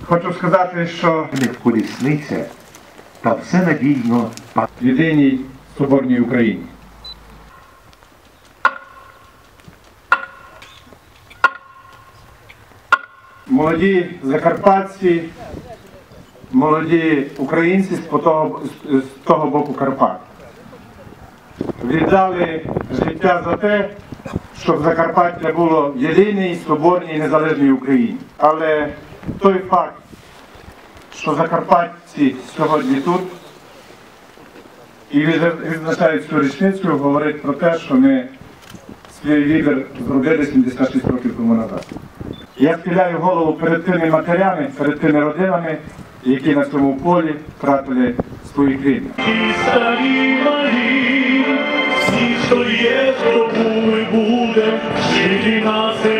Хочу сказати, що в колісниця та все надійно в єдиній соборній Україні. Молоді закарпатці, молоді українці з того боку Карпат віддали життя за те, щоб Закарпаття було в єдиній, соборній, незалежній Україні. Але той факт, що закарпатці сьогодні тут і відзначають цю річницю, говорить про те, що ми свій вибір зробили 76 років тому назад. Я схиляю голову перед тими матерями, перед тими родинами, які на цьому полі втратили своїх рідних. Старі малі, всі, хто є, хто був і буде, жити на землі.